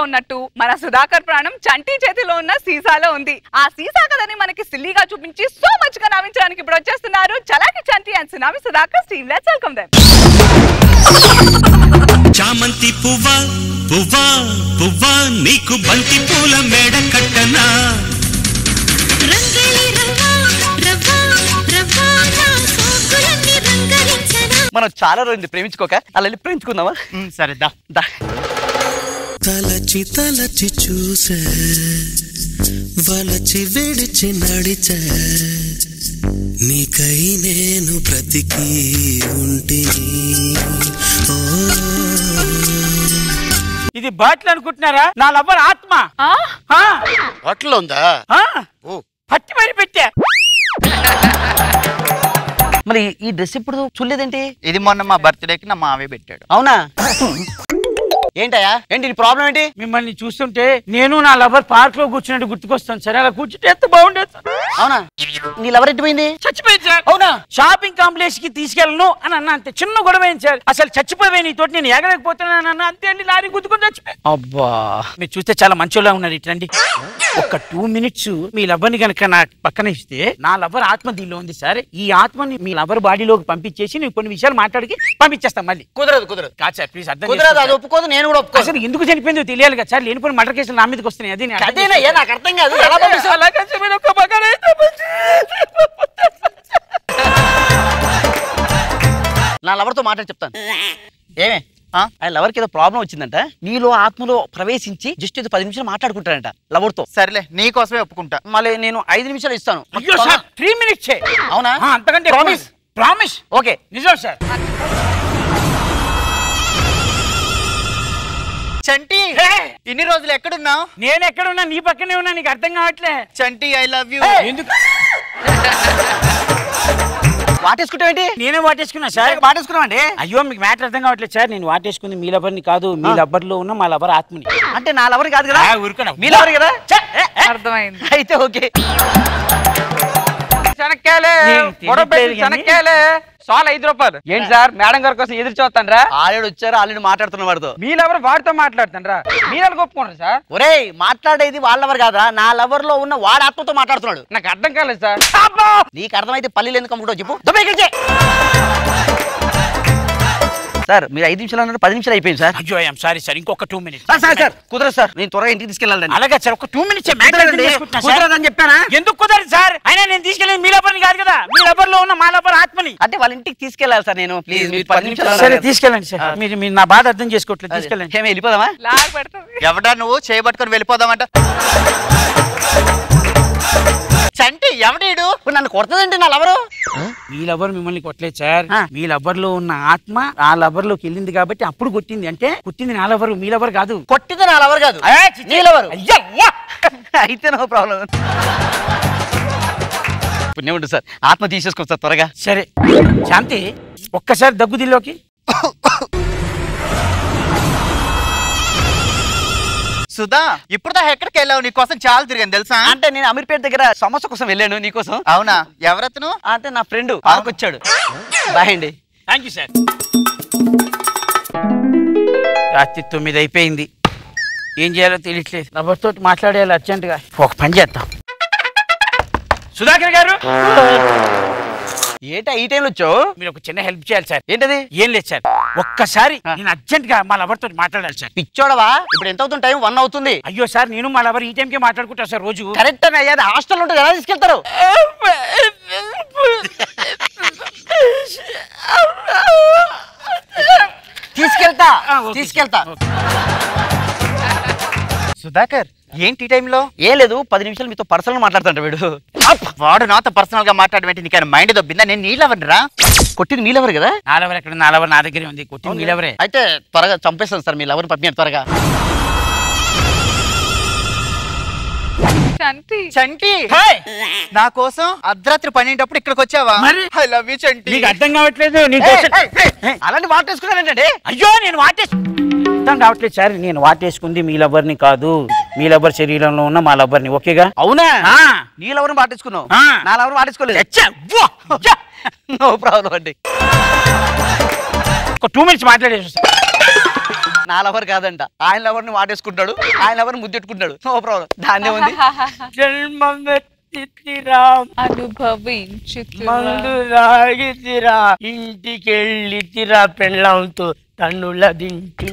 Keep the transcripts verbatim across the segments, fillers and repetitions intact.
ఉన్నట్టు మన సుధాకర్ ప్రాణం చంటి చేతిలో ఉన్న సీసాలో ఉంది. ఆ సీసా కథని మనకి సిల్లీగా చూపించి సో మచ్ గా నవ్వించడానికి ఇప్పుడు వచ్చేస్తున్నారు Chalaki Chanti and Sunami Sudhakar. Stream let's welcome them. చామంతి పువ్వా పువ్వా పువ్వా నీకు బంతి పూల మేడ కట్టనా, మనం చాలా రోజులు ప్రేమించుకోక అలా వెళ్ళి ప్రేమించుకుందామా? సరే దా దా. తలచి తలచి చూసే వలచి విడిచి నడిచే నీకై నేను బ్రతికి ఉంటిని. ఇది బాటిల్ అనుకుంటున్నారా? నా లవ్వర్ ఆత్మ బాటిల్లో ఉందా? పట్టి మరి పెట్టా. మరి ఈ డ్రెస్ ఇప్పుడు చూడలేదేంటి? ఇది మొన్న మా బర్త్డేకి నా మావే పెట్టాడు. అవునా? ఏంటయ్యా ఏంటి నీ ప్రాబ్లం ఏంటి? మిమ్మల్ని చూస్తుంటే నేను నా లవర్ పార్క్ లో కూర్చున్నట్టు గుర్తుకొస్తాను సార్. అలా కూర్చుంటే ఎంత బాగుండేది. అవునా? నీ లవర్ ఎట్టిపోయింది? చచ్చిపోయింది సార్. అవునా? షాపింగ్ కాంప్లెక్స్ కి తీసుకెళ్ళను అని అన్న, అంతే. చిన్న గొడవ అయింది సార్. అసలు చచ్చిపోయి నీతోటి నేను ఎగలేకపోతున్నాను అన్న, అంతే అండి. లారీ గుద్దుకొని చచ్చిపోయి. అబ్బా, మీరు చూస్తే చాలా మంచోళ్ళ ఉన్నారు. ఇట్లండి ఒక టూ మినిట్స్ మీ లవర్ని కనుక నా పక్కన ఇస్తే, నా లవర్ ఆత్మ దీనిలో ఉంది సార్. ఈ ఆత్మని మీ లవర్ బాడీలోకి పంపించేసి నేను కొన్ని విషయాలు మాట్లాడికి పంపించేస్తాం. మళ్ళీ కుదరదు కుదరదు కాదు సార్, ప్లీజ్ అర్థం కుదరదు. అది ఒప్పుకోదు, నేను కూడా ఒప్పుకోదు. అసలు ఎందుకు చనిపోయిందో తెలియాలి కదా సార్. లేనిపోయిన మర్డర్ కేసులు నా మీదకి వస్తున్నాయి. అది అదేనయ్యా, నాకు అర్థం కాదు. ఎలా పంపిస్తావు? నా లవర్ తో మాట్లాడి చెప్తాను. ఏమే ఆ లవర్ కి ఏదో ప్రాబ్లం వచ్చిందంట. నీలో ఆత్మలో ప్రవేశించి జస్ట్ ఏదో పది నిమిషాలు మాట్లాడుకుంటాడంట లవర్ తో. సరేలే, నీ కోసమే ఒప్పుకుంటా. మళ్ళీ నేను ఐదు నిమిషాలు ఇస్తాను. త్రీ మినిట్స్ అవునా? అంతకంటే ప్రామిస్ ప్రామిస్ ఓకే నిజం సార్. చంటి, ఇన్ని రోజులు ఎక్కడున్నావు? నేను ఎక్కడున్నా? నీ పక్కనే ఉన్నా. నీకు అర్థం కావట్లే. Chanti, I love you. ఎందుకు వాటేసుకుంటావేంటి? నేనే వాటేసుకున్నా సార్. వాటేసుకున్నావండి? అయ్యో, మీకు మ్యాటర్ అర్థం కావట్లేదు సార్. నేను వాటేసుకుంది మీ లవర్ని కాదు, మీ లవర్ లో ఉన్న మా లవర్ ఆత్మని. అంటే నా లవర్ కాదు కదా? ఊరుకున్నా, మీ లవర్ కదా? అర్థమైంది. అయితే ఓకే. శనక్కాయలే శనక్కాయలే సాల్ ఐదు రూపాయలు. ఏంటి సార్, మేడం గారి కోసం ఎదురు చూస్తానరా? ఆల్రెడీ వచ్చారు, ఆల్రెడీ మాట్లాడుతున్న వాడితో. మీరెవరు వాడితో మాట్లాడుతానరా? మీరు ఒప్పుకోండి సార్. ఒరేయ్, మాట్లాడేది వాళ్ళ లవర్ కాదా? నా లవర్ లో ఉన్న వాడు ఆత్మతో మాట్లాడుతున్నాడు. నాకు అర్థం కాలేదు సార్. నీకు అర్థమైతే పల్లీలు ఎందుకు అమ్ముకుంటావు చెప్పు. సార్ మీరు ఐదు నిమిషాలు అన్నారు, పది నిమిషాలు అయిపోయింది సార్. అయ్యో, ఐఎమ్ సారీ సార్. ఇంకొక టూ మినిట్స్ సార్. సార్ కుదరదు సార్, నేను త్వరగా ఇంటికి తీసుకెళ్ళాలండి. అలాగే సార్, ఒక టూ మినిట్స్ కుదరదని చెప్పానా? ఎందుకు కుదరదు సార్? అయినా నేను తీసుకెళ్ళేది మీ లవర్ని కాదు కదా, మీ లవర్ లో ఉన్న మా లవర్ ఆత్మని. అంటే వాళ్ళ ఇంటికి తీసుకెళ్ళాలి సార్ నేను. ప్లీజ్ మీరు పది నిమిషాలు. సరే తీసుకెళ్ళండి సార్. మీరు మీరు నా బాధ అర్థం చేసుకోవట్లేదు. తీసుకెళ్ళండి. ఏమి వెళ్ళిపోదామా? లాగ్ పెడతాది. ఎవడా నువ్వు? చేయబట్టుకొని వెళ్ళిపోదామంట. చంటి, ఎవడీడు? నన్ను కొడతదండి నా లవరు. మీ లవర్ మిమ్మల్ని కొట్టలేదు సార్. మీ లవర్ లో ఉన్న ఆత్మ ఆ లవర్ లోకి వెళ్ళింది కాబట్టి అప్పుడు కొట్టింది. అంటే కొట్టింది నా లవర్, మీ లవర్ కాదు. కొట్టింది నా లవర్ కాదు, నీ లవరు. అయితే నో ప్రాబ్లం. పుణ్యముండు సార్, ఆత్మ తీసేసుకో సార్ త్వరగా. సరే శాంతి, ఒక్కసారి దగ్గు దిల్లోకి. సుధా, ఇప్పుడు దా ఎక్కడికి వెళ్ళావు? నీ కోసం చాలా తిరిగాను తెలుసా? అంటే నేను అమీర్పేట దగ్గర సమోసా కోసం వెళ్ళాను నీకోసం. అవునా? ఎవరతను? అంటే నా ఫ్రెండ్ పార్క్ వచ్చాడు. బాయ్ అండి. Thank you sir. రాత్రి తొమ్మిది అయిపోయింది. ఏం చేయాలో తెలియట్లేదు. లవర్తో మాట్లాడేయాలి అర్జెంట్ గా. ఒక పని చేద్దాం. సుధాకర్ గారు, ఏంటా ఈ టైంలో వచ్చావు? మీరు ఒక చిన్న హెల్ప్ చేయాలి సార్. ఏంటది? ఏం లేదు సార్, ఒక్కసారి నేను అర్జెంట్ గా మా లవర్ తోటి మాట్లాడాలి సార్. పిచ్చోడవా? ఇప్పుడు ఎంత అవుతుంది టైం? వన్ అవుతుంది. అయ్యో సార్, నేను మా లవర్ ఈ టైంకే మాట్లాడుకుంటా సార్ రోజు. కరెక్ట్ అని అయ్యా, హాస్టల్ ఉంటుంది, ఎలా తీసుకెళ్తారు? తీసుకెళ్తా తీసుకెళ్తా సుధాకర్, ఏంటి టైంలో? ఏం లేదు, పది నిమిషాలు మీతో పర్సనల్ మాట్లాడుతుంట వీడు. వాడు నాతో పర్సనల్ గా మాట్లాడబెట్టి నీకు మైండ్ దొబ్బిందా? నేను నీళ్ళవరా? కొట్టింది మీ లవర్ కదా? నా లవర్ ఎక్కడ? నా లవర్ నా దగ్గరే ఉంది. కొట్టింది మీ లవరే. అయితే త్వరగా చంపేస్తాను సార్, మీ లవర్ పంపించండి త్వరగా. చంటి చంటి, నా కోసం అర్ధరాత్రి పన్నెండప్పుడు ఇక్కడికి వచ్చావా? I love you Chanti. నీకు అర్థం కావట్లేదు. అలాంటి వాటేసుకున్నానంటే అయ్యో, నేను వాటేసు అర్థం కావట్లేదు సార్. నేను వాటేసుకుంది మీ లవర్ని కాదు, మీ లవర్ శరీరంలో ఉన్న మా లవర్ని. ఓకేగా? అవునా? నీ లవర్ని వాటేసుకున్నావు, నా లవర్ వాటేసుకోలేదు. నో ప్రాబ్లం అండి. ఒక టూ మినిట్స్ మాట్లాడేసి నా లవర్ కాదంట, ఆయన లవర్ ని వాటేసుకుంటాడు, ఆయన లవర్ ని ముద్దెట్టుకుంటాడు. నో ప్రాబ్లం, దాన్నే ఉంది. జన్మమెత్తితిరా అనుభవించుతురా మందు రాగితిరా ఇంటికెళ్ళితిరా పెళ్ళంతో తన్నుల దింటి.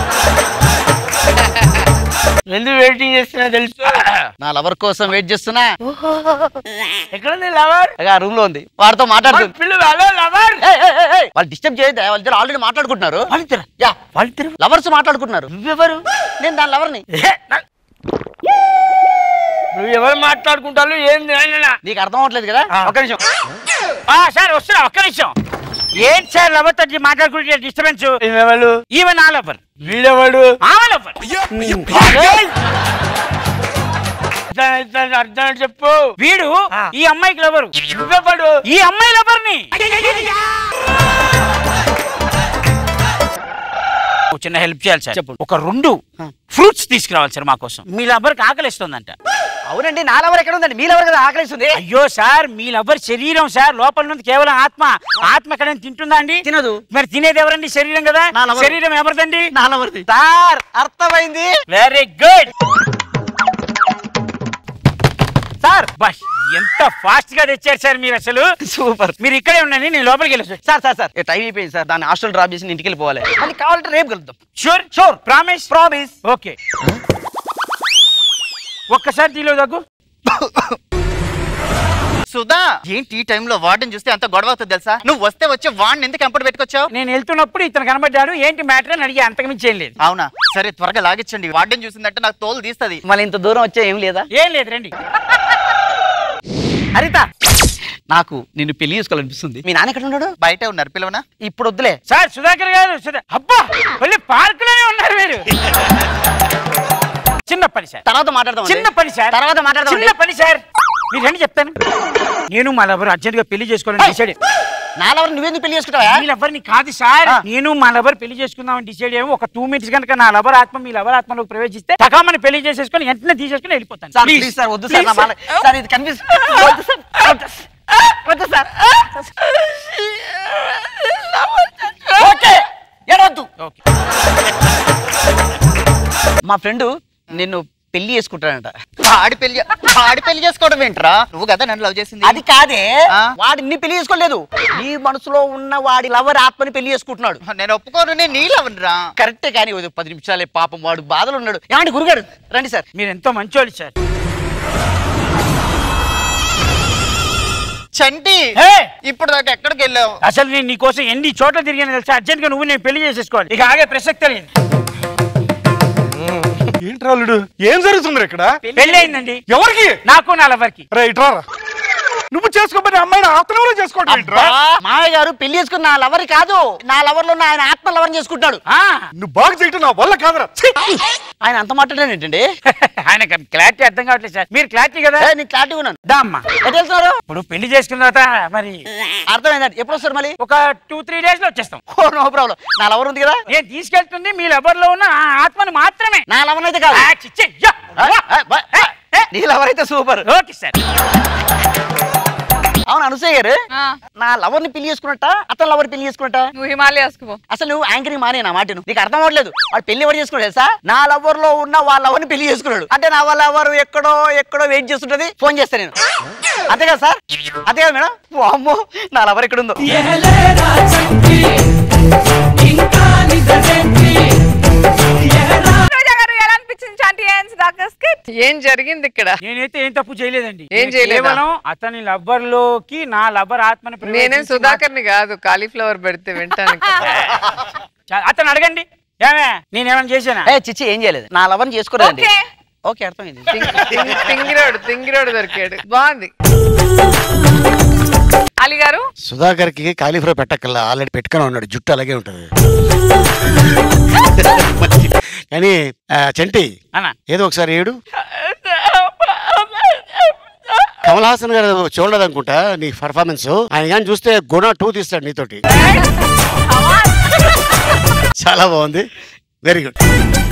ఎందుకు వెయిటింగ్ చేస్తున్నా తెలుసు? నా లవర్ కోసం వెయిట్ చేస్తున్నా. ఎక్కడుంది లవర్? ఆ రూమ్ లో ఉంది, వాడితో మాట్లాడుతుంది. పిల్లలు లవర్ వాళ్ళు డిస్టర్బ్ చేయొద్దా, వాళ్ళిద్దరు ఆల్రెడీ మాట్లాడుకుంటున్నారు. వాళ్ళిద్దరు యా వాళ్ళిద్దరు లవర్స్ మాట్లాడుకుంటున్నారు. నువ్వెవరు? నేను దాని లవర్ని. నువ్వు ఎవరు మాట్లాడుకుంటారు ఏంది? నీకు అర్థం అవట్లేదు కదా, ఒక నిమిషం. సార్ వస్తున్నా, ఒక్క నిమిషం. ఏంటి సార్ లవర్ తోటి మాట్లాడుకుంటే డిస్టర్బెన్స్? ఎవరు? ఈమె నా లవర్. వీడెవడు? ఆమె లవర్. అర్థం చెప్పు. వీడు ఈ అమ్మాయికి లవరు. నువ్వెవడు? ఈ అమ్మాయి లవర్ని. చిన్న హెల్ప్ చేయాలి సార్. చెప్పు. ఒక రెండు ఫ్రూట్స్ తీసుకురావాలి సార్ మా కోసం. మీ లవర్ కి ఆకలిస్తుందంట. అవునండి, నా లవర్ ఎక్కడ ఉందండి? మీ లవర్ కదా ఆకలిస్తుంది. అయ్యో సార్, మీ లవర్ శరీరం సార్, లోపల నుండి కేవలం ఆత్మ. ఆత్మ ఎక్కడ తింటుందా అండి? తినదు. మరి తినేది ఎవరండి? శరీరం కదా. శరీరం ఎవరిదండి? నా లవర్ది. సార్ అర్థమైంది. Very good sir. బస్ ఎంత ఫాస్ట్ గా తెచ్చారు సార్ మీరు, అసలు సూపర్. మీరు ఇక్కడే ఉండండి, నేను లోపలికి వెళ్ళొచ్చు. సార్ సార్ సార్ టైం అయిపోయింది సార్, దాన్ని హాస్టల్ డ్రాప్ చేసి ఇంటికి వెళ్ళిపోవాలి. అది కావాలంటే రేపు కలుద్దాం. Sure sure promise promise okay. ఒక్కసారి దీలో దగ్గు. సుధా, ఏంటి ఈ టైంలో వార్డెన్ చూస్తే అంత గొడవ అవుతుంది తెలుసా? నువ్వు వస్తే వచ్చే వాడిని ఎందుకు ఎంపటి పెట్టుకొచ్చావు? నేను వెళ్తున్నప్పుడు ఇతను కనబడ్డాడు, ఏంటి మ్యాటర్ అని అడిగి, అంతకుమించి ఏం లేదు. అవునా? సరే త్వరగా లాగించండి, వార్డెన్ చూసిందంటే నాకు తోలు తీస్తుంది. మళ్ళీ ఇంత దూరం వచ్చా ఏం లేదా? ఏం లేదు, రండి. హరిత, నాకు నిన్ను పెళ్లి చేసుకోవాలనిపిస్తుంది. మీ నాన్న ఎక్కడ ఉన్నాడు? బయటే ఉన్నారు, పిలవనా? ఇప్పుడు వద్దులే సార్. సుధాకర్ గారు, అబ్బా మళ్ళీ పార్క్ లోనే ఉన్నారు మీరు. చిన్న పని సార్, తర్వాత మాట్లాడదాం. చిన్న పని సార్, తర్వాత మాట్లాడదాం. చిన్న పని సార్. మీరు రండి చెప్తాను. నేను మా లవర్ అర్జెంట్ గా పెళ్లి చేసుకోవాలని డిసైడ్. నా లవర్ నువ్వెందుకు పెళ్లి చేసుకుంటావా? మీ లవర్ ని కాదు సార్, నేను మా లవర్ పెళ్లి చేసుకుందామని డిసైడ్ అయ్యాము. ఒక టూ మినిట్స్ కనుక నా లవర్ ఆత్మ మీ లవర్ ఆత్మలోకి ప్రవేశిస్తే తకామని పెళ్లి చేసేసుకొని వెంటనే తీసేసుకుని వెళ్ళిపోతాను. సార్ ప్లీజ్ సార్, వద్దు సార్. సార్ ఇది కన్ఫ్యూజ్. వద్దు సార్, వద్దు సార్. ఓకే ఏడవద్దు. మా ఫ్రెండ్ నిన్ను పెళ్లి చేసుకుంటాడంట. ఆడి పెళ్లి ఆడి పెళ్లి చేసుకోవడం ఏంట్రా? నువ్వు కదా నన్ను లవ్ చేసింది. అది కాదే, వాడిని పెళ్లి చేసుకోలేదు. నీ మనసులో ఉన్న వాడి లవర్ ఆత్మని పెళ్లి చేసుకుంటున్నాడు. నేను ఒప్పుకోను, నేను నీ లవర్ రా. కరెక్టే, కానీ పది నిమిషాలే, పాపం వాడు బాధలు ఉన్నాడు. ఏమండి గురుగారు, రండి సార్. మీరు ఎంతో మంచోళ్ళు సార్. చంటి, ఇప్పుడు దాకా ఎక్కడికి వెళ్ళావు? అసలు నేను నీకోసం ఎన్ని చోట్ల తిరిగాను తెలుసా? అర్జెంట్ గా నువ్వు నేను పెళ్లి చేసేసుకోవాలి, ఇక ఆగే ప్రసక్తి లేదు. ఏంట్రాలుడు, ఏం జరుగుతుంది ఇక్కడ? పెళ్లి అయిందండి. ఎవరికి? నాకు నా లవర్కి. రైట్ రా. నువ్వు చేసుకోబోయే అమ్మాయిని ఆత్మలో చేసుకోవడం ఏంట్రా? మామయ్య గారు పెళ్లి చేసుకున్న నా లవర్ కాదు, నా లవర్ లో ఆయన ఆత్మ లవర్ చేసుకుంటాడు. నువ్వు బాగా చేయటం నా వల్ల కాదురా. ఆయన అంత మాట్లాడాను ఏంటండి? ఆయన క్లారిటీ అర్థం కావట్లేదు సార్. మీరు క్లారిటీ కదా? నేను క్లారిటీ ఉన్నాను. దా అమ్మా. ఎటు వెళ్తున్నారు? ఇప్పుడు పెళ్లి చేసుకున్న తర్వాత మరి అర్థమైందండి. ఎప్పుడు వస్తారు మళ్ళీ? ఒక టూ త్రీ డేస్ లో వచ్చేస్తాం. Oh no problem. నా లవర్ ఉంది కదా, నేను తీసుకెళ్తుంది మీ లవర్ లో ఉన్న ఆత్మని మాత్రమే. నా లవర్ అయితే కాదు. నీ లవర్ అయితే సూపర్. Okay sir. అవును అనసూయ గారు, నా లవర్ ని పెళ్లి చేసుకున్నట్ట, అతను లవర్ పెళ్లి చేసుకున్నట్ట? నువ్వు హిమాలయాస్ కు పో. అసలు నువ్వు యాంకరింగ్ మానే నా మాటను. నీకు అర్థం అవ్వట్లేదు. వాడు పెళ్లి ఎవరు చేసుకున్నాడు తెలుసా? నా లవర్ లో ఉన్న వాళ్ళ లవర్ ని పెళ్లి చేసుకున్నాడు. అంటే నా వాళ్ళ లవర్ ఎక్కడో ఎక్కడో వెయిట్ చేస్తుంటది, ఫోన్ చేస్తా నేను. అంతే కదా సార్? అంతే కదా మేడం? అమ్మో, నా లవర్ ఎక్కడుందో. ఏం జరిగింది ఇక్కడ? నేనైతే ఏం తప్పు చేయలేదండి. ఏం చేయలేదు. కేవలం అతని లవ్వర్ లోకి నా లవ్వర్ ఆత్మని. నేనేం సుధాకర్ ని కాదు, కాలీఫ్లవర్ పెడితే వింటాను. అతను అడగండి, ఏమే నేనేమైనా చేశానా? ఏ చిచ్చి, ఏం చేయలేదు. నా లవర్ ని చేసుకోలేదండి. ఓకే అర్థమైంది. తింగిరోడు తింగిరోడు దొరికాడు. బాగుంది. అలీ గారు, సుధాకర్ కి కాలీఫ్లవర్ పెట్టక్కల్లా, ఆల్రెడీ పెట్టుకుని ఉన్నాడు, జుట్టు అలాగే ఉంటది. కానీ చంటి ఏదో ఒకసారి ఏడు. కమల్ హాసన్ గారు చూడలేదనుకుంటా నీ పర్ఫార్మెన్స్. ఆయన కానీ చూస్తే గుణ టూ తీస్తాడు నీతోటి. చాలా బాగుంది, వెరీ గుడ్.